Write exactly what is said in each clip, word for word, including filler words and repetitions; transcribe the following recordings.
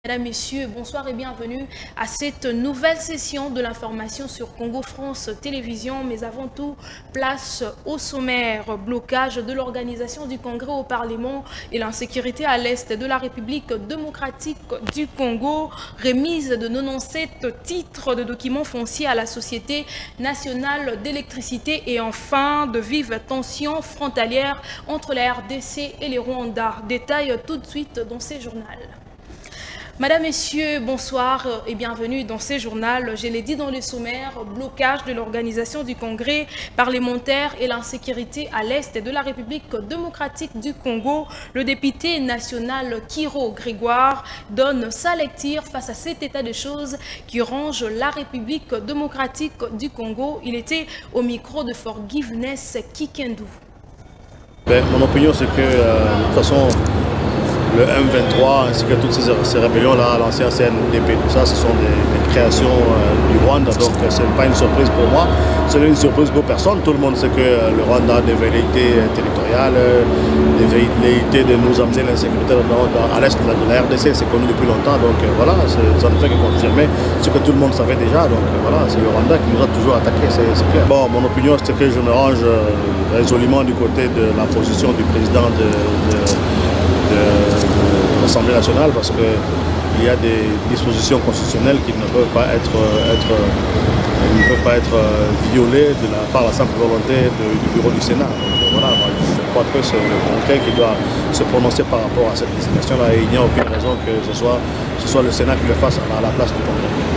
Mesdames, Messieurs, bonsoir et bienvenue à cette nouvelle session de l'information sur Congo France Télévisions. Mais avant tout, place au sommaire, blocage de l'organisation du Congrès au Parlement et l'insécurité à l'est de la République démocratique du Congo, remise de quatre-vingt-dix-sept titres de documents fonciers à la Société nationale d'électricité et enfin de vives tensions frontalières entre la R D C et les Rwanda. Détail tout de suite dans ces journaux. Madame, Messieurs, bonsoir et bienvenue dans ce journal. Je l'ai dit dans le sommaire, blocage de l'organisation du Congrès parlementaire et l'insécurité à l'est de la République démocratique du Congo. Le député national Kiro Grégoire donne sa lecture face à cet état de choses qui ronge la République démocratique du Congo. Il était au micro de Forgiveness Kikendou. Ben, mon opinion, c'est que euh, de toute façon, le M vingt-trois ainsi que toutes ces, ces rébellions-là, l'ancien C N D P, tout ça, ce sont des, des créations euh, du Rwanda. Donc euh, ce n'est pas une surprise pour moi, ce n'est une surprise pour personne. Tout le monde sait que euh, le Rwanda a des velléités euh, territoriales, euh, des velléités de nous amener l'insécurité à l'est de, de la R D C, c'est connu depuis longtemps. Donc euh, voilà, ça ne fait que confirmer ce que tout le monde savait déjà. Donc euh, voilà, c'est le Rwanda qui nous a toujours attaqués, c'est clair. Bon, mon opinion, c'est que je me range euh, résolument du côté de la position du président de, de de, de l'Assemblée nationale parce qu'il y a des dispositions constitutionnelles qui ne peuvent pas être, être, ne peuvent pas être violées de la, par la simple volonté de, du bureau du Sénat. Donc voilà, moi, je crois que c'est le Congrès qui doit se prononcer par rapport à cette désignation-là et il n'y a aucune raison que ce soit, ce soit le Sénat qui le fasse à la place du Congrès.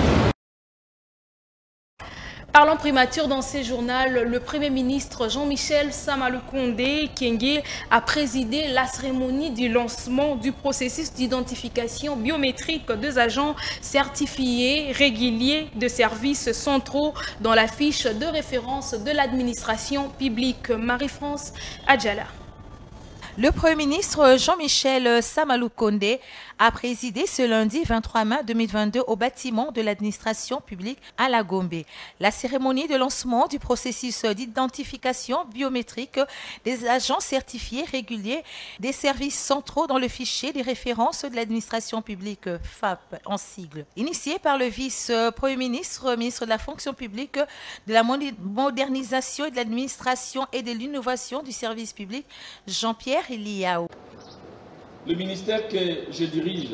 Parlons primature dans ces journaux, le Premier ministre Jean-Michel Samalukonde Kyenge a présidé la cérémonie du lancement du processus d'identification biométrique des agents certifiés réguliers de services centraux dans la fiche de référence de l'administration publique. Marie-France Adjala. Le Premier ministre Jean-Michel Samalukonde a présidé ce lundi vingt-trois mai deux mille vingt-deux au bâtiment de l'administration publique à la Gombe. La cérémonie de lancement du processus d'identification biométrique des agents certifiés réguliers des services centraux dans le fichier des références de l'administration publique F A P en sigle. Initiée par le vice-premier ministre, ministre de la fonction publique, de la modernisation et de l'administration et de l'innovation du service public, Jean-Pierre Eliaou. Le ministère que je dirige,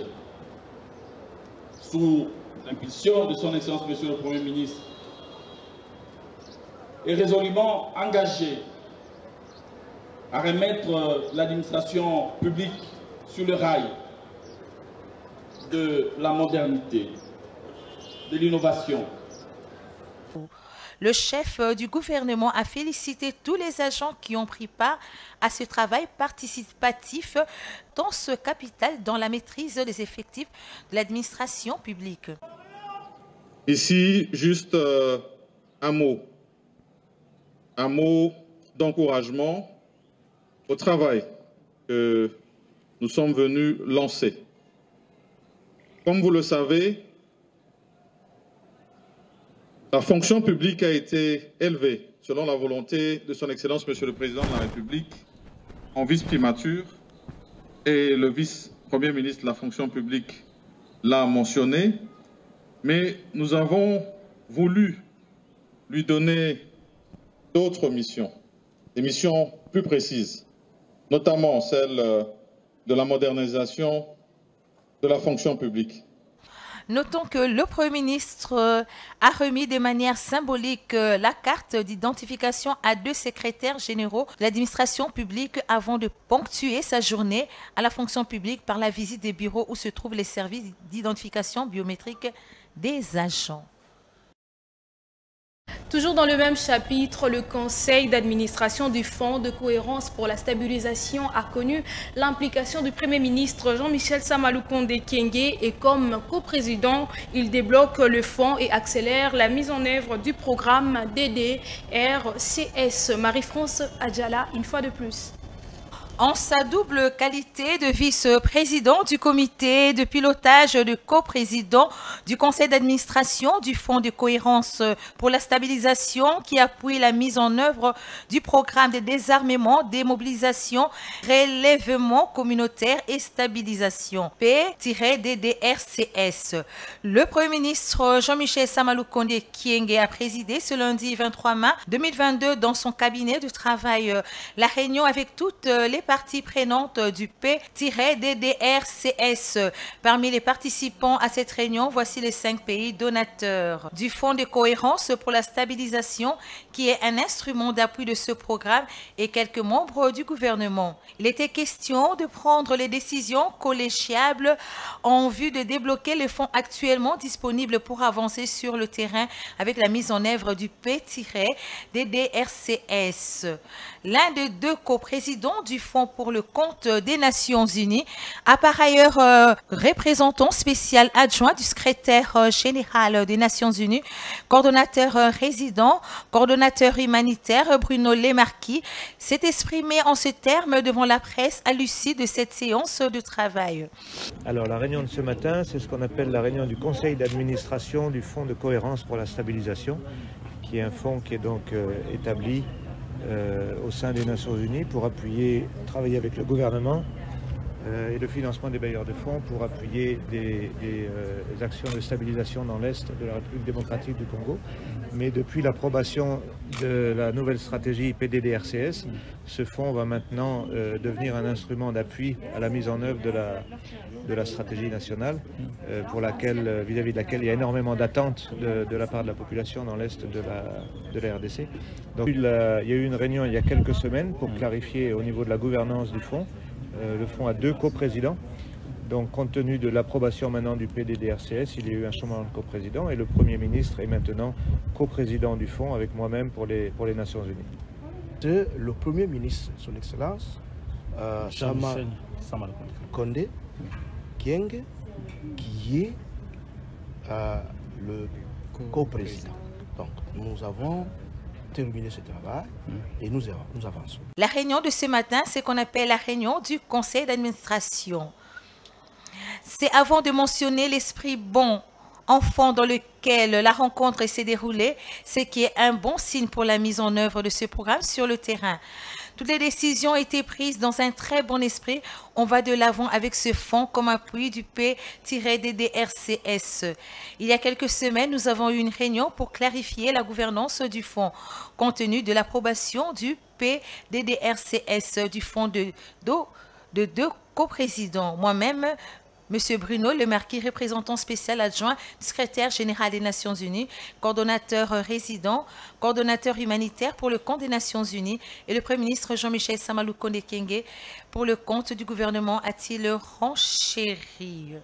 sous l'impulsion de son Excellence Monsieur le Premier ministre, est résolument engagé à remettre l'administration publique sur le rail de la modernité, de l'innovation. Le chef du gouvernement a félicité tous les agents qui ont pris part à ce travail participatif, tant ce capital dans la maîtrise des effectifs de l'administration publique. Ici, juste euh, un mot, un mot d'encouragement au travail que nous sommes venus lancer. Comme vous le savez, la fonction publique a été élevée, selon la volonté de son Excellence Monsieur le Président de la République, en vice-primature, et le vice-premier ministre de la fonction publique l'a mentionné, mais nous avons voulu lui donner d'autres missions, des missions plus précises, notamment celle de la modernisation de la fonction publique. Notons que le Premier ministre a remis de manière symbolique la carte d'identification à deux secrétaires généraux de l'administration publique avant de ponctuer sa journée à la fonction publique par la visite des bureaux où se trouvent les services d'identification biométrique des agents. Toujours dans le même chapitre, le conseil d'administration du Fonds de cohérence pour la stabilisation a connu l'implication du Premier ministre Jean-Michel Samalukonde Kyenge et comme coprésident, il débloque le fonds et accélère la mise en œuvre du programme D D R C S. Marie-France Adjala, une fois de plus. En sa double qualité de vice-président du comité de pilotage de coprésident du conseil d'administration du Fonds de cohérence pour la stabilisation qui appuie la mise en œuvre du programme de désarmement, démobilisation, relèvement communautaire et stabilisation P D D R C S. Le Premier ministre Jean-Michel Sama Lukonde Kyenge a présidé ce lundi vingt-trois mai deux mille vingt-deux dans son cabinet de travail la réunion avec toutes les parties prenantes du P D D R C S. Parmi les participants à cette réunion, voici les cinq pays donateurs du Fonds de cohérence pour la stabilisation qui est un instrument d'appui de ce programme et quelques membres du gouvernement. Il était question de prendre les décisions collégiables en vue de débloquer les fonds actuellement disponibles pour avancer sur le terrain avec la mise en œuvre du P D D R C S. L'un des deux coprésidents du Fonds pour le compte des Nations Unies a par ailleurs euh, représentant spécial adjoint du secrétaire euh, général des Nations Unies, coordonnateur euh, résident, coordonnateur humanitaire Bruno Lemarquis s'est exprimé en ces termes devant la presse à l'issue de cette séance de travail. Alors la réunion de ce matin, c'est ce qu'on appelle la réunion du conseil d'administration du Fonds de cohérence pour la stabilisation, qui est un fonds qui est donc euh, établi Euh, au sein des Nations Unies pour appuyer, travailler avec le gouvernement euh, et le financement des bailleurs de fonds pour appuyer des, des, euh, des actions de stabilisation dans l'Est de la République démocratique du Congo. Mais depuis l'approbation de la nouvelle stratégie P D D R C S, ce fonds va maintenant euh, devenir un instrument d'appui à la mise en œuvre de la, de la stratégie nationale euh, pour laquelle, vis-à-vis de laquelle il y a énormément d'attentes de, de la part de la population dans l'Est de la, de la R D C. Donc, il y a eu une réunion il y a quelques semaines pour clarifier au niveau de la gouvernance du fonds. Euh, le fonds a deux coprésidents. Donc, compte tenu de l'approbation maintenant du P D D R C S, il y a eu un changement de coprésident et le Premier ministre est maintenant coprésident du fonds avec moi-même pour les, pour les Nations Unies. C'est le Premier ministre, son Excellence, euh, Sama Lukonde Kyenge, qui est euh, le coprésident. Donc, nous avons terminé ce travail et nous, nous avançons. La réunion de ce matin, c'est ce qu'on appelle la réunion du conseil d'administration. C'est avant de mentionner l'esprit bon enfant dans lequel la rencontre s'est déroulée, ce qui est un bon signe pour la mise en œuvre de ce programme sur le terrain. Toutes les décisions ont été prises dans un très bon esprit. On va de l'avant avec ce fonds comme appui du P D D R C S. Il y a quelques semaines, nous avons eu une réunion pour clarifier la gouvernance du fonds, compte tenu de l'approbation du P D D R C S du fonds de, de, de deux coprésidents. Moi-même, M. Bruno Lemarquis, représentant spécial adjoint du secrétaire général des Nations Unies, coordonnateur résident, coordonnateur humanitaire pour le compte des Nations Unies et le Premier ministre Jean-Michel Sama Lukonde Kyenge pour le compte du gouvernement a-t-il renchéri.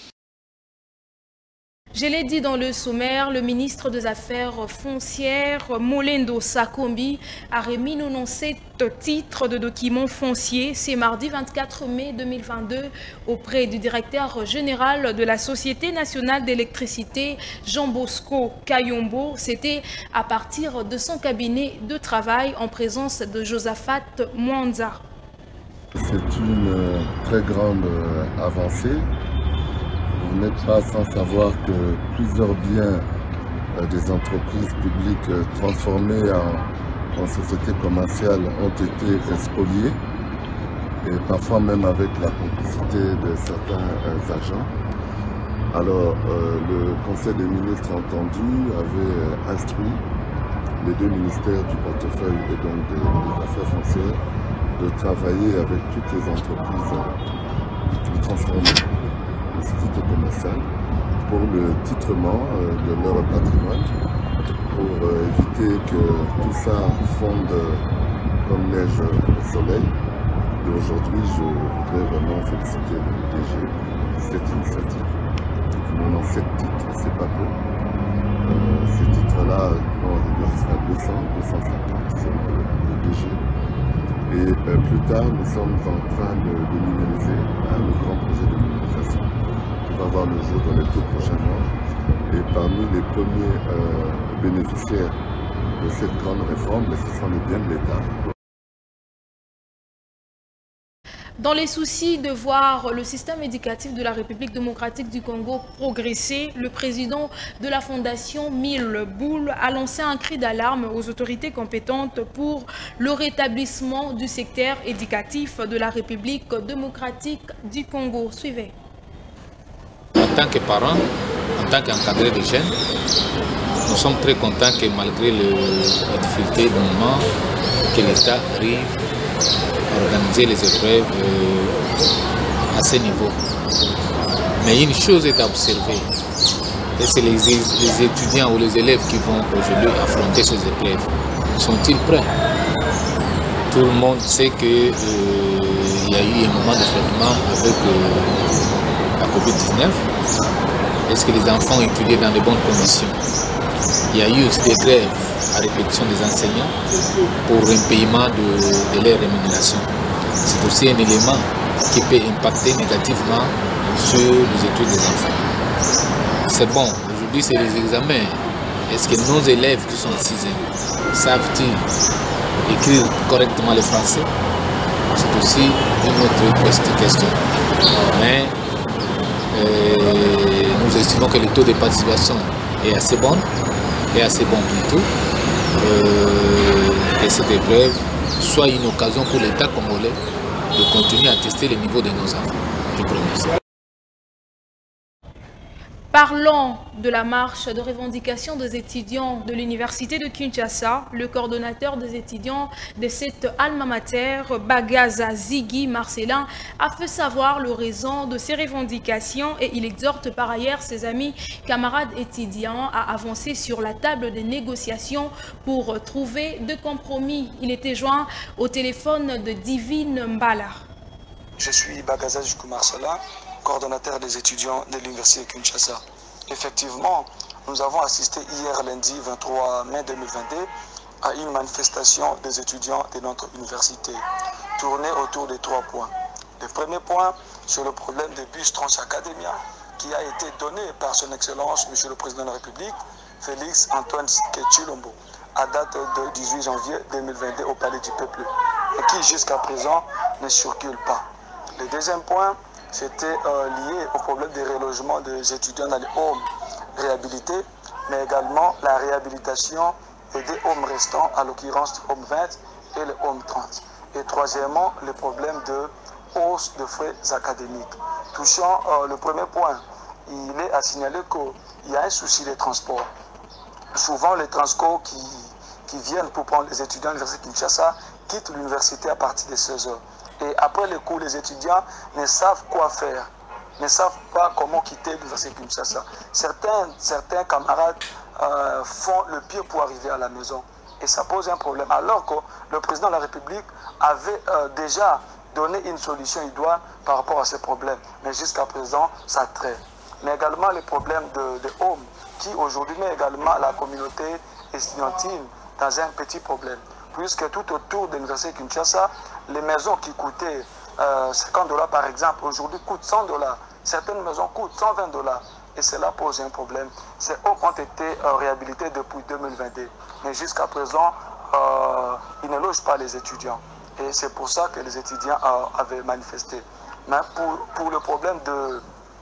Je l'ai dit dans le sommaire, le ministre des Affaires foncières, Molendo Sakombi, a remis quatre-vingt-sept titres de documents fonciers. C'est mardi vingt-quatre mai deux mille vingt-deux auprès du directeur général de la Société nationale d'électricité, Jean Bosco Kayombo. C'était à partir de son cabinet de travail en présence de Josaphat Mwanza. C'est une très grande avancée. Vous n'êtes pas sans savoir que plusieurs biens euh, des entreprises publiques euh, transformés en, en sociétés commerciales ont été spoliés, et parfois même avec la complicité de certains euh, agents. Alors, euh, le Conseil des ministres entendu avait euh, instruit les deux ministères du portefeuille et donc des, des affaires foncières de travailler avec toutes les entreprises euh, transformées, les sociétés commerciales, pour le titrement euh, de leur patrimoine, pour euh, éviter que tout ça fonde comme neige au soleil. Et aujourd'hui, je voudrais vraiment féliciter le D G pour cette initiative. Maintenant, sept titres, c'est pas peu. Euh, ces titres-là vont arriver jusqu'à deux cents, deux cent cinquante, c'est le, le D G. Et euh, plus tard, nous sommes en train de, de numériser hein, le grand projet de numérisation qui va voir le jour dans les deux prochains mois. Et parmi les premiers euh, bénéficiaires de cette grande réforme, ce sont les biens de l'État. Dans les soucis de voir le système éducatif de la République démocratique du Congo progresser, le président de la fondation Mille Boules a lancé un cri d'alarme aux autorités compétentes pour le rétablissement du secteur éducatif de la République démocratique du Congo. Suivez. En tant que parents, en tant qu'encadrés de jeunes, nous sommes très contents que malgré le, les difficultés du moment, que l'État arrive à organiser les épreuves euh, à ce niveau. Mais une chose est à observer, et c'est les, les étudiants ou les élèves qui vont aujourd'hui affronter ces épreuves. Sont-ils prêts? Tout le monde sait qu'il euh, y a eu un moment de flottement avec euh, la Covid dix-neuf. Est-ce que les enfants ont étudié dans de bonnes conditions? Il y a eu aussi des grèves à répétition des enseignants pour un paiement de, de leur rémunération. C'est aussi un élément qui peut impacter négativement sur les études des enfants. C'est bon, aujourd'hui c'est les examens. Est-ce que nos élèves qui sont en sixième savent-ils écrire correctement le français? C'est aussi une autre question. Mais euh, nous estimons que le taux de participation est assez bon, est assez bon plutôt, euh, que cette épreuve soit une occasion pour l'État congolais de continuer à tester le niveau de nos enfants. Je vous remercie. Parlons de la marche de revendication des étudiants de l'université de Kinshasa. Le coordonnateur des étudiants de cette alma mater, Bagaza Ziggy Marcelin, a fait savoir le raison de ces revendications et il exhorte par ailleurs ses amis camarades étudiants à avancer sur la table des négociations pour trouver de compromis. Il était joint au téléphone de Divine Mbala. Je suis Bagaza Ziggy Marcelin, coordonnateur des étudiants de l'université de Kinshasa. Effectivement, nous avons assisté hier lundi vingt-trois mai deux mille vingt-deux à une manifestation des étudiants de notre université, tournée autour de trois points. Le premier point, sur le problème des bus Transacademia, qui a été donné par son Excellence, Monsieur le Président de la République, Félix Antoine Tshilombo, à date du dix-huit janvier deux mille vingt-deux au Palais du Peuple, et qui jusqu'à présent ne circule pas. Le deuxième point, c'était euh, lié au problème des relogements des étudiants dans les homes réhabilités, mais également la réhabilitation et des homes restants, à l'occurrence homme vingt et le homme trente. Et troisièmement, le problème de hausse de frais académiques. Touchant euh, le premier point, il est à signaler qu'il y a un souci des transports. Souvent, les transports qui, qui viennent pour prendre les étudiants de l'université de Kinshasa quittent l'université à partir de seize heures. Et après les cours, les étudiants ne savent quoi faire, ne savent pas comment quitter l'université de Kinshasa. Certains, certains camarades euh, font le pied pour arriver à la maison. Et ça pose un problème. Alors que le président de la République avait euh, déjà donné une solution idoine par rapport à ces problèmes. Mais jusqu'à présent, ça traîne. Mais également les problèmes de, de home, qui aujourd'hui met également la communauté estudiantine dans un petit problème. Puisque tout autour de l'université de Kinshasa, les maisons qui coûtaient euh, cinquante dollars par exemple, aujourd'hui coûtent cent dollars. Certaines maisons coûtent cent vingt dollars. Et cela pose un problème. Ces hommes ont été euh, réhabilités depuis deux mille vingt-deux. Mais jusqu'à présent, euh, ils ne logent pas les étudiants. Et c'est pour ça que les étudiants euh, avaient manifesté. Mais pour, pour le problème de,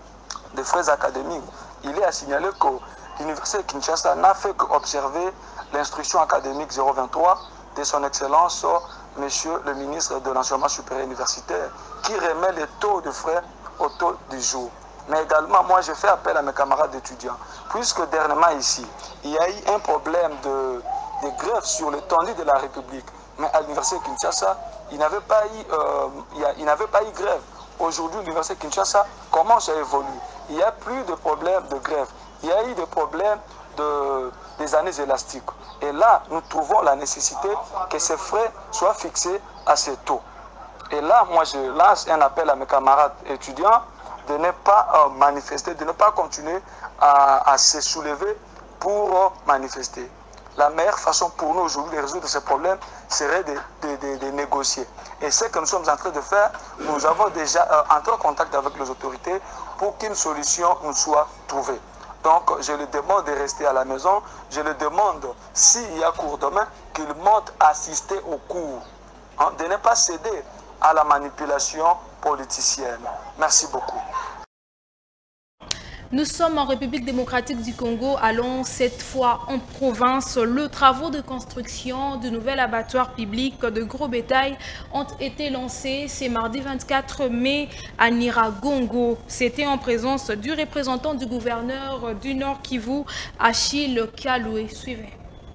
de frais académiques, il est à signaler que l'université de Kinshasa n'a fait qu'observer l'instruction académique zéro vingt-trois de son Excellence, Monsieur le ministre de l'Enseignement supérieur universitaire, qui remet les taux de frais au taux du jour. Mais également, moi, je fais appel à mes camarades étudiants, puisque dernièrement ici, il y a eu un problème de, de grève sur l'étendue de la République. Mais à l'université de Kinshasa, il n'avait pas eu, euh, il, il n'avait pas eu grève. Aujourd'hui, l'université de Kinshasa commence à évoluer. Il n'y a plus de problème de grève. Il y a eu des problèmes de, des années élastiques. Et là, nous trouvons la nécessité que ces frais soient fixés à ces taux. Et là, moi, je lance un appel à mes camarades étudiants de ne pas euh, manifester, de ne pas continuer à, à se soulever pour euh, manifester. La meilleure façon pour nous aujourd'hui de résoudre ces problèmes serait de, de, de, de négocier. Et ce que nous sommes en train de faire, nous avons déjà euh, entré en contact avec les autorités pour qu'une solution nous soit trouvée. Donc, je lui demande de rester à la maison. Je lui demande, s'il y a cours demain, qu'il monte assister au cours. Hein, de ne pas céder à la manipulation politicienne. Merci beaucoup. Nous sommes en République démocratique du Congo, allons cette fois en province. Les travaux de construction du nouvel abattoir public de gros bétail ont été lancés ce mardi vingt-quatre mai à Nyiragongo. C'était en présence du représentant du gouverneur du Nord Kivu, Achille Kaloué. Suivez.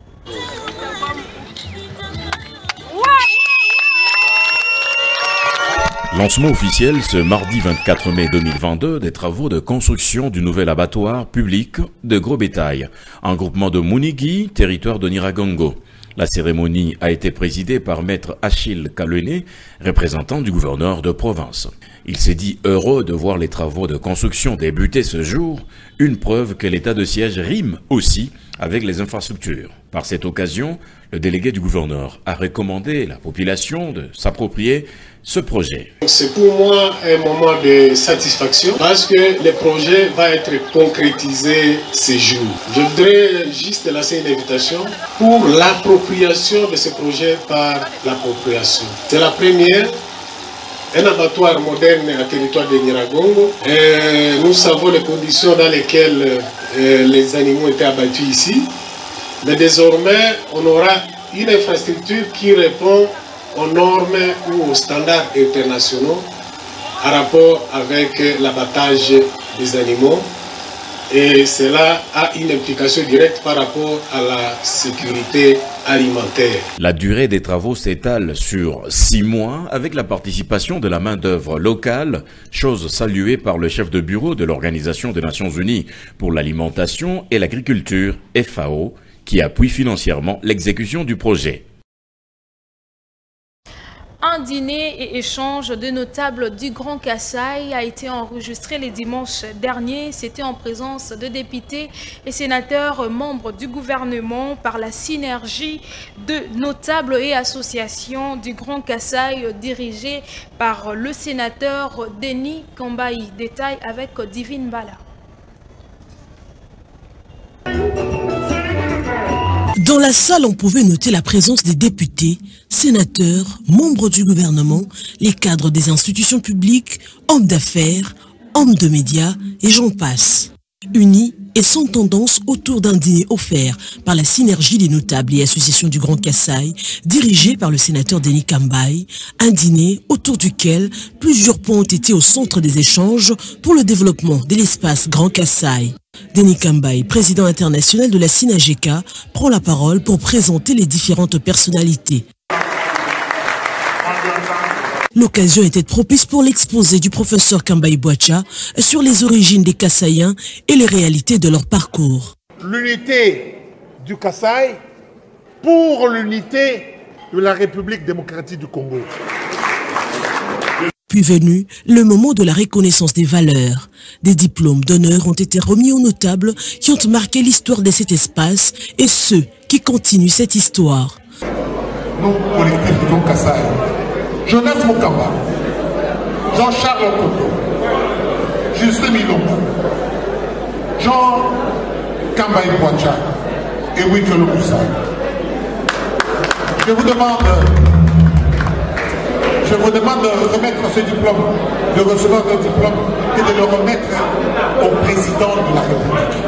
Lancement officiel ce mardi vingt-quatre mai deux mille vingt-deux des travaux de construction du nouvel abattoir public de gros bétail, un groupement de Munigi, territoire de Nyiragongo. La cérémonie a été présidée par maître Achille Kaloué, représentant du gouverneur de province. Il s'est dit heureux de voir les travaux de construction débuter ce jour, une preuve que l'état de siège rime aussi avec les infrastructures. Par cette occasion, le délégué du gouverneur a recommandé à la population de s'approprier ce projet. C'est pour moi un moment de satisfaction parce que le projet va être concrétisé ce jour. Je voudrais juste lancer une invitation pour l'appropriation de ce projet par la population. C'est la première. Un abattoir moderne à territoire de Nyiragongo. Et nous savons les conditions dans lesquelles euh, les animaux étaient abattus ici. Mais désormais, on aura une infrastructure qui répond aux normes ou aux standards internationaux en rapport avec l'abattage des animaux. Et cela a une implication directe par rapport à la sécurité alimentaire. La durée des travaux s'étale sur six mois avec la participation de la main-d'œuvre locale, chose saluée par le chef de bureau de l'Organisation des Nations Unies pour l'alimentation et l'agriculture, F A O, qui appuie financièrement l'exécution du projet. Un dîner et échange de notables du Grand Kasaï a été enregistré le dimanche dernier. C'était en présence de députés et sénateurs membres du gouvernement par la synergie de notables et associations du Grand Kasaï dirigée par le sénateur Denis Kambaï. Détail avec Divine Bala. Dans la salle, on pouvait noter la présence des députés, sénateurs, membres du gouvernement, les cadres des institutions publiques, hommes d'affaires, hommes de médias et j'en passe. Unis et sans tendance autour d'un dîner offert par la synergie des notables et associations du Grand Kasaï, dirigé par le sénateur Denis Kambaï, un dîner autour duquel plusieurs points ont été au centre des échanges pour le développement de l'espace Grand Kasaï. Denis Kambaï, président international de la SINAGECA, prend la parole pour présenter les différentes personnalités. L'occasion était propice pour l'exposé du professeur Kambaï Boacha sur les origines des Kasaïens et les réalités de leur parcours. L'unité du Kasaï pour l'unité de la République démocratique du Congo. Puis venu le moment de la reconnaissance des valeurs. Des diplômes d'honneur ont été remis aux notables qui ont marqué l'histoire de cet espace et ceux qui continuent cette histoire. Nous, collectif du Grand Kasaï, Jonas Mokamba, Jean-Charles Okoto, Justin Milongo, Jean Kambaï Boacha et Wikelo Moussa. Je vous demande, je vous demande de remettre ce diplôme, de recevoir ce diplôme et de le remettre au président de la République.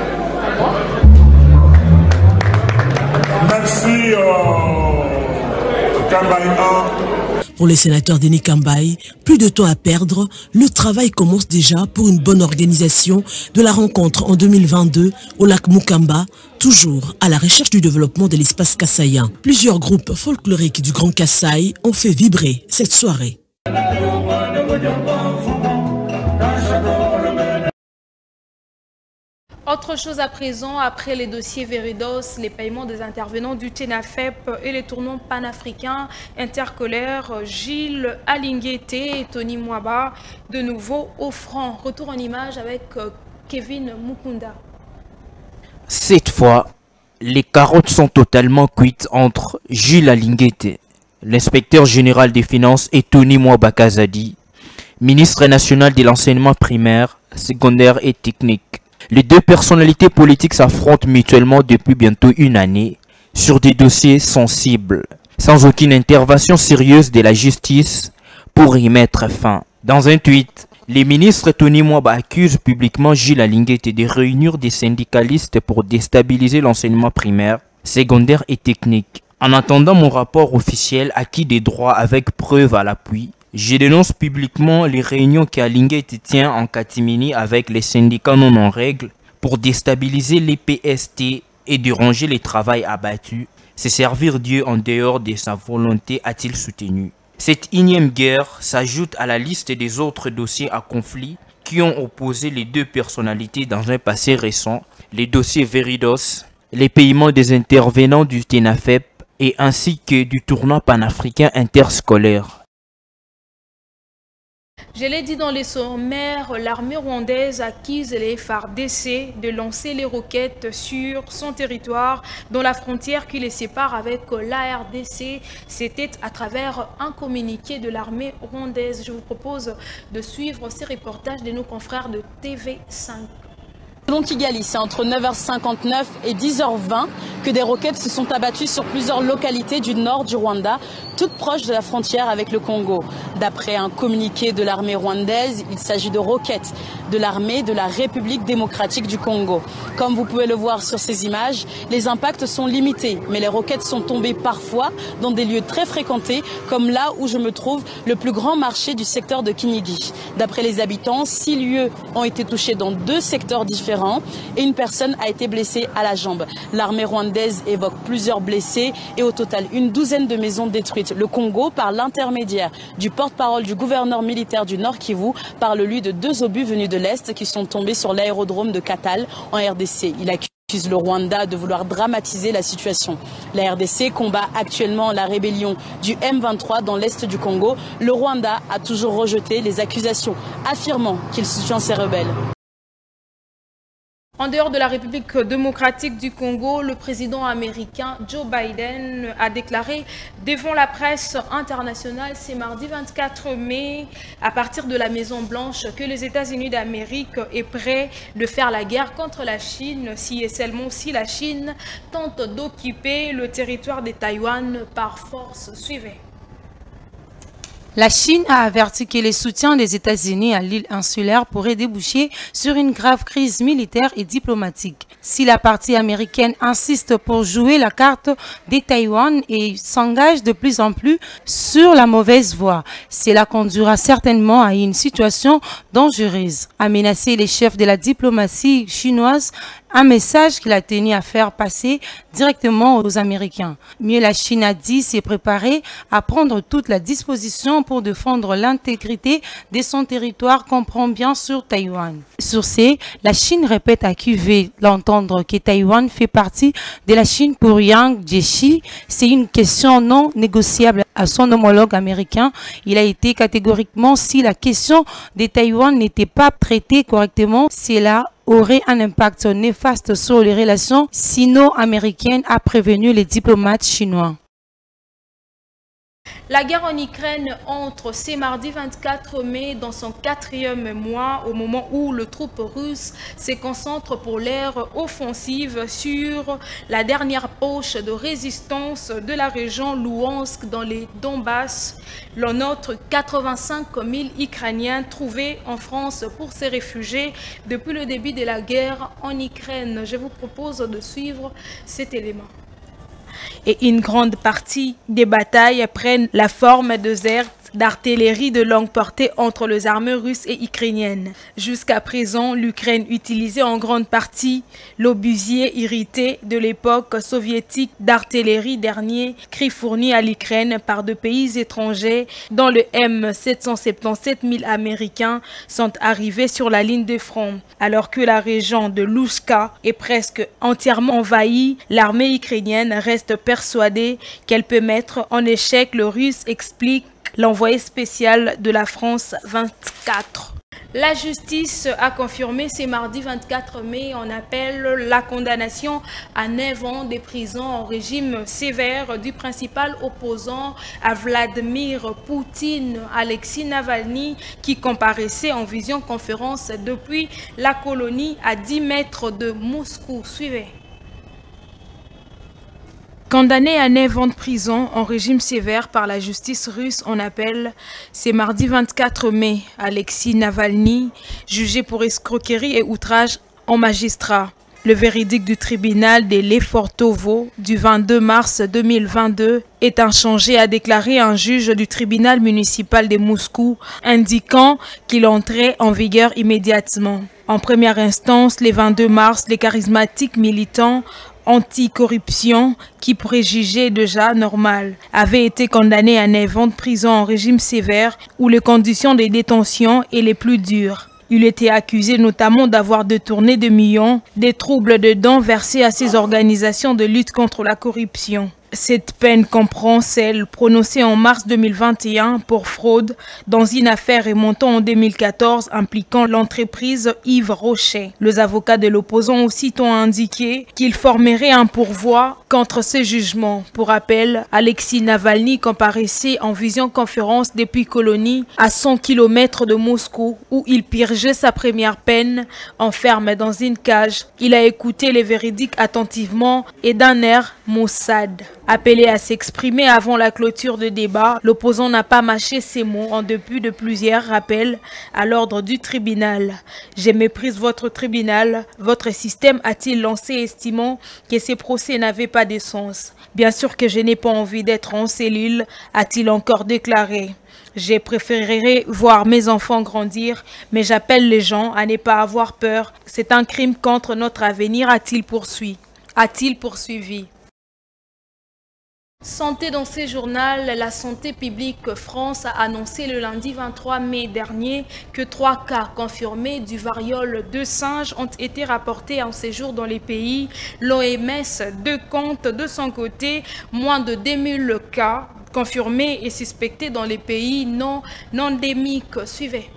Merci euh, Kambaï un. Pour le sénateur Denis Kambaï, plus de temps à perdre, le travail commence déjà pour une bonne organisation de la rencontre en deux mille vingt-deux au lac Mukamba, toujours à la recherche du développement de l'espace kassaïen. Plusieurs groupes folkloriques du Grand Kasaï ont fait vibrer cette soirée. Autre chose à présent, après les dossiers Veridos, les paiements des intervenants du TENAFEP et les tournois panafricains intercolaires, Gilles Alinguete et Tony Mwaba, de nouveau au franc. Retour en image avec Kevin Mukunda. Cette fois, les carottes sont totalement cuites entre Gilles Alinguete, l'inspecteur général des finances, et Tony Mwaba Kazadi, ministre national de l'enseignement primaire, secondaire et technique. Les deux personnalités politiques s'affrontent mutuellement depuis bientôt une année sur des dossiers sensibles, sans aucune intervention sérieuse de la justice pour y mettre fin. Dans un tweet, les ministres Tony Mwaba accusent publiquement Jules Alinguete de réunir des syndicalistes pour déstabiliser l'enseignement primaire, secondaire et technique. En attendant mon rapport officiel acquis des droits avec preuve à l'appui, je dénonce publiquement les réunions qu'Alinguete tient en catimini avec les syndicats non en règle pour déstabiliser les P S T et déranger les travails abattus. C'est servir Dieu en dehors de sa volonté, a-t-il soutenu. Cette énième guerre s'ajoute à la liste des autres dossiers à conflit qui ont opposé les deux personnalités dans un passé récent, les dossiers Veridos, les paiements des intervenants du TENAFEP et ainsi que du tournoi panafricain interscolaire. Je l'ai dit dans les sommaires, l'armée rwandaise accuse les F A R D C de lancer les roquettes sur son territoire, dont la frontière qui les sépare avec l'A R D C. C'était à travers un communiqué de l'armée rwandaise. Je vous propose de suivre ces reportages de nos confrères de T V cinq. Selon Kigali, c'est entre neuf heures cinquante-neuf et dix heures vingt que des roquettes se sont abattues sur plusieurs localités du nord du Rwanda, toutes proches de la frontière avec le Congo. D'après un communiqué de l'armée rwandaise, il s'agit de roquettes de l'armée de la République démocratique du Congo. Comme vous pouvez le voir sur ces images, les impacts sont limités, mais les roquettes sont tombées parfois dans des lieux très fréquentés, comme là où je me trouve, le plus grand marché du secteur de Kinigi. D'après les habitants, six lieux ont été touchés dans deux secteurs différents et une personne a été blessée à la jambe. L'armée rwandaise évoque plusieurs blessés et au total une douzaine de maisons détruites. Le Congo, par l'intermédiaire du porte-parole du gouverneur militaire du Nord Kivu, parle lui de deux obus venus de l'Est qui sont tombés sur l'aérodrome de Katal en R D C. Il accuse le Rwanda de vouloir dramatiser la situation. La R D C combat actuellement la rébellion du M vingt-trois dans l'Est du Congo. Le Rwanda a toujours rejeté les accusations, affirmant qu'il soutient ces rebelles. En dehors de la République démocratique du Congo, le président américain Joe Biden a déclaré devant la presse internationale ce mardi vingt-quatre mai, à partir de la Maison-Blanche, que les États-Unis d'Amérique est prêt de faire la guerre contre la Chine si et seulement si la Chine tente d'occuper le territoire de Taïwan par force. Suivez. La Chine a averti que les soutiens des États-Unis à l'île insulaire pourraient déboucher sur une grave crise militaire et diplomatique. Si la partie américaine insiste pour jouer la carte de Taïwan et s'engage de plus en plus sur la mauvaise voie, cela conduira certainement à une situation dangereuse, a menacé les chefs de la diplomatie chinoise. Un message qu'il a tenu à faire passer directement aux Américains. Mieux, la Chine a dit s'est préparée à prendre toute la disposition pour défendre l'intégrité de son territoire, comprend bien sûr Taïwan. Sur ce, la Chine répète à Q V l'entendre que Taïwan fait partie de la Chine pour Yang Jiechi. C'est une question non négociable à son homologue américain. Il a été catégoriquement si la question de Taïwan n'était pas traitée correctement, c'est là aurait un impact néfaste sur les relations sino-américaines, a prévenu les diplomates chinois. La guerre en Ukraine entre ce mardi vingt-quatre mai dans son quatrième mois, au moment où les troupes russes se concentrent pour l'ère offensive sur la dernière poche de résistance de la région Louhansk dans les Donbass. L'on note quatre-vingt-cinq mille Ukrainiens trouvés en France pour se réfugier depuis le début de la guerre en Ukraine. Je vous propose de suivre cet élément. Et une grande partie des batailles prennent la forme de zertes d'artillerie de longue portée entre les armées russes et ukrainiennes. Jusqu'à présent, l'Ukraine utilisait en grande partie l'obusier irrité de l'époque soviétique d'artillerie, dernier cri fourni à l'Ukraine par deux pays étrangers dont le M sept cent soixante-dix-sept mille américains sont arrivés sur la ligne de front. Alors que la région de Louchka est presque entièrement envahie, l'armée ukrainienne reste persuadée qu'elle peut mettre en échec le russe, explique l'envoyé spécial de la France vingt-quatre. La justice a confirmé ce mardi vingt-quatre mai en appel la condamnation à neuf ans de prison en régime sévère du principal opposant à Vladimir Poutine, Alexei Navalny, qui comparaissait en visioconférence depuis la colonie à dix mètres de Moscou. Suivez. Condamné à neuf ans de prison en régime sévère par la justice russe en appel, c'est mardi vingt-quatre mai, Alexis Navalny, jugé pour escroquerie et outrage en magistrat. Le véridique du tribunal de Lefortovo du vingt-deux mars deux mille vingt-deux est inchangé, a déclaré un juge du tribunal municipal de Moscou, indiquant qu'il entrait en vigueur immédiatement. En première instance, le vingt-deux mars, les charismatiques militants anti-corruption, qui préjugeait déjà normal, avait été condamné à neuf ans de prison en régime sévère où les conditions de détention étaient les plus dures. Il était accusé notamment d'avoir détourné des millions des troubles de dons versés à ces organisations de lutte contre la corruption. Cette peine comprend celle prononcée en mars deux mille vingt et un pour fraude dans une affaire remontant en deux mille quatorze impliquant l'entreprise Yves Rocher. Les avocats de l'opposant aussitôt indiqué qu'il formerait un pourvoi contre ce jugement. Pour rappel, Alexis Navalny comparaissait en visioconférence depuis Colonie à cent kilomètres de Moscou où il purgeait sa première peine enfermé dans une cage. Il a écouté les véridiques attentivement et d'un air maussade. Appelé à s'exprimer avant la clôture de débat, l'opposant n'a pas mâché ses mots en dépit de plusieurs rappels à l'ordre du tribunal. « Je méprise votre tribunal. Votre système a-t-il lancé estimant que ces procès n'avaient pas de sens. Bien sûr que je n'ai pas envie d'être en cellule, a-t-il encore déclaré. Je préférerais voir mes enfants grandir, mais j'appelle les gens à ne pas avoir peur. C'est un crime contre notre avenir, a-t-il poursuivi. A-t-il poursuivi. Santé dans ce journal, la Santé publique France a annoncé le lundi vingt-trois mai dernier que trois cas confirmés du variole de singe ont été rapportés en séjour dans les pays. L'O M S de compte de son côté moins de deux mille cas confirmés et suspectés dans les pays non endémiques. Suivez.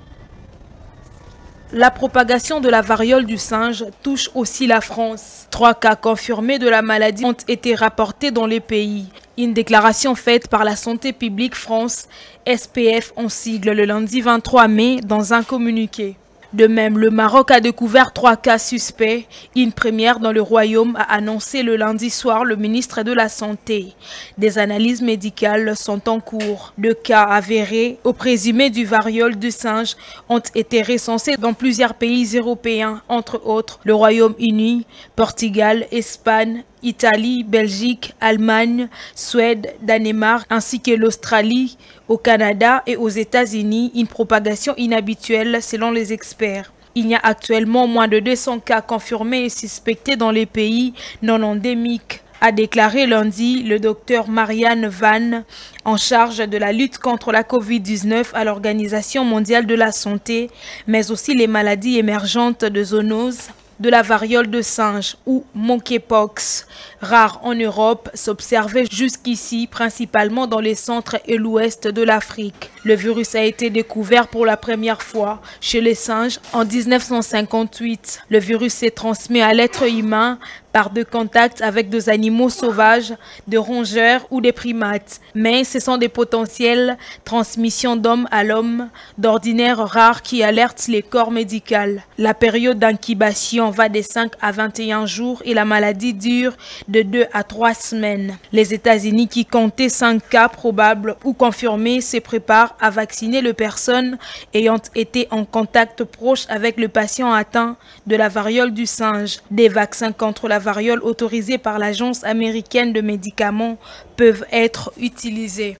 La propagation de la variole du singe touche aussi la France. Trois cas confirmés de la maladie ont été rapportés dans les pays. Une déclaration faite par la Santé publique France, S P F en sigle, le lundi vingt-trois mai dans un communiqué. De même, le Maroc a découvert trois cas suspects. Une première dans le royaume a annoncé le lundi soir le ministre de la Santé. Des analyses médicales sont en cours. Deux cas avérés au présumé du variole du singe ont été recensés dans plusieurs pays européens, entre autres le Royaume-Uni, Portugal, Espagne, Italie, Belgique, Allemagne, Suède, Danemark ainsi que l'Australie, au Canada et aux États-Unis, une propagation inhabituelle selon les experts. Il y a actuellement moins de deux cents cas confirmés et suspectés dans les pays non endémiques, a déclaré lundi le docteur Marianne Van, en charge de la lutte contre la COVID dix-neuf à l'Organisation mondiale de la santé, mais aussi les maladies émergentes de zoonoses de la variole de singe ou monkeypox, rare en Europe, s'observait jusqu'ici principalement dans les centres et l'ouest de l'Afrique. Le virus a été découvert pour la première fois chez les singes en mille neuf cent cinquante-huit. Le virus s'est transmis à l'être humain par de contacts avec des animaux sauvages, des rongeurs ou des primates. Mais ce sont des potentielles transmissions d'homme à l'homme, d'ordinaire rares qui alertent les corps médicaux. La période d'incubation va de cinq à vingt et un jours et la maladie dure de deux à trois semaines. Les États-Unis, qui comptaient cinq cas probables ou confirmés, se préparent à vacciner les personnes ayant été en contact proche avec le patient atteint de la variole du singe. Des vaccins contre la variole autorisés par l'Agence américaine de médicaments peuvent être utilisés.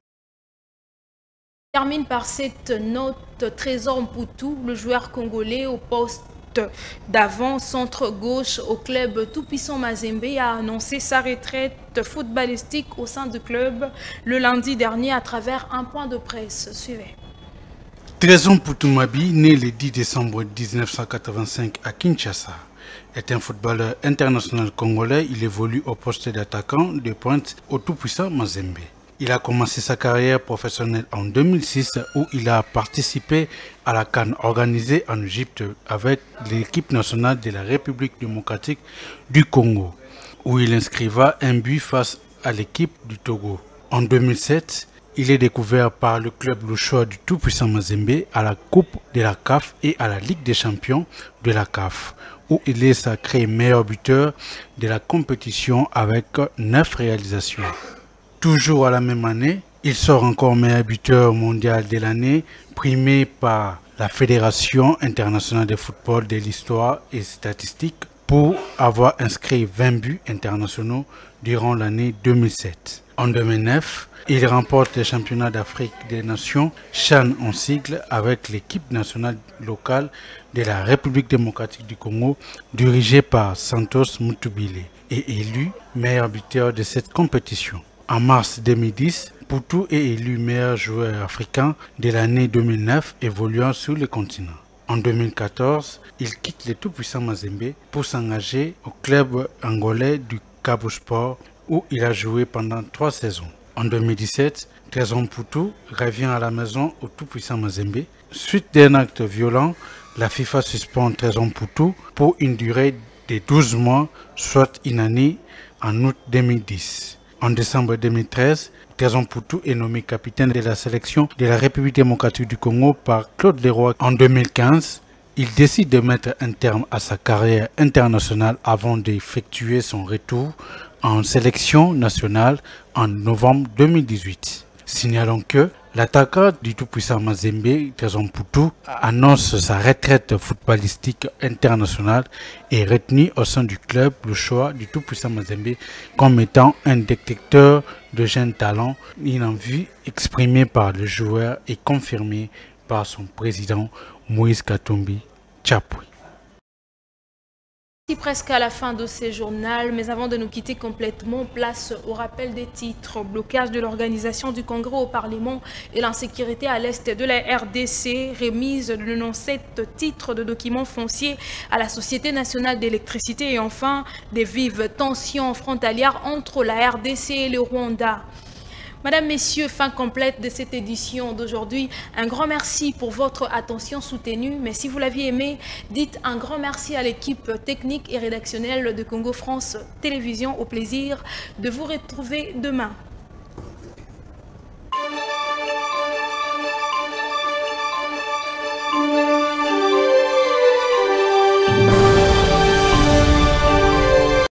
On termine par cette note. Trésor Mputu, le joueur congolais au poste d'avant centre-gauche au club tout-puissant Mazembe, a annoncé sa retraite footballistique au sein du club le lundi dernier à travers un point de presse. Suivez. Trésor Mputu Mabi, né le dix décembre mille neuf cent quatre-vingt-cinq à Kinshasa, est un footballeur international congolais. Il évolue au poste d'attaquant de pointe au tout-puissant Mazembe. Il a commencé sa carrière professionnelle en deux mille six où il a participé à la CAN organisée en Égypte avec l'équipe nationale de la République démocratique du Congo, où il inscriva un but face à l'équipe du Togo. En deux mille sept, il est découvert par le club Louchoa du tout-puissant Mazembe à la Coupe de la C A F et à la Ligue des champions de la C A F, où il est sacré meilleur buteur de la compétition avec neuf réalisations. Toujours à la même année, il sort encore meilleur buteur mondial de l'année, primé par la Fédération internationale de football de l'histoire et statistiques pour avoir inscrit vingt buts internationaux durant l'année deux mille sept. En deux mille neuf, il remporte le championnat d'Afrique des Nations, CHAN en sigle, avec l'équipe nationale locale de la République démocratique du Congo, dirigée par Santos Mutubile, et élu meilleur buteur de cette compétition. En mars deux mille dix, Poutou est élu meilleur joueur africain de l'année deux mille neuf, évoluant sur le continent. En deux mille quatorze, il quitte le tout-puissant Mazembe pour s'engager au club angolais du Cabo Sport, où il a joué pendant trois saisons. En deux mille dix-sept, Trésor Poutou revient à la maison au tout-puissant Mazembe. Suite d'un acte violent, la FIFA suspend Trésor Poutou pour une durée de douze mois, soit une année, en août deux mille dix. En décembre deux mille treize, Trésor Poutou est nommé capitaine de la sélection de la République démocratique du Congo par Claude Leroy. En deux mille quinze, il décide de mettre un terme à sa carrière internationale avant d'effectuer son retour en sélection nationale en novembre deux mille dix-huit. Signalons que l'attaquant du tout-puissant Mazembe, Trésor Poutou, annonce sa retraite footballistique internationale et retenu au sein du club le choix du tout-puissant Mazembe comme étant un détecteur de jeunes talents, une envie exprimée par le joueur et confirmée par son président Moïse Katumbi Tchapoué. Presque à la fin de ce journal, mais avant de nous quitter complètement, place au rappel des titres. Blocage de l'organisation du Congrès au Parlement et l'insécurité à l'est de la R D C, remise de non-sept titres de documents fonciers à la Société nationale d'électricité et enfin des vives tensions frontalières entre la R D C et le Rwanda. Madame, Messieurs, fin complète de cette édition d'aujourd'hui. Un grand merci pour votre attention soutenue. Mais si vous l'aviez aimé, dites un grand merci à l'équipe technique et rédactionnelle de Congo France Télévision. Au plaisir de vous retrouver demain.